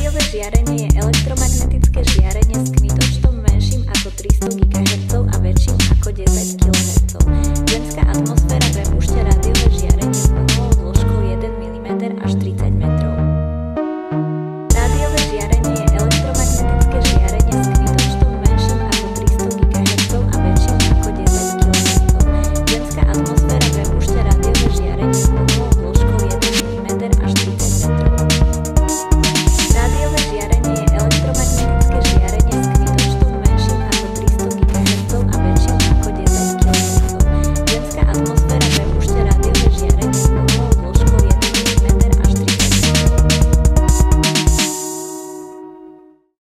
Rádiové žiarenie je elektromagnetické žiarenie s kmitočtom menším ako 300 GHz a väčším ako 10 kHz. Zemská atmosféra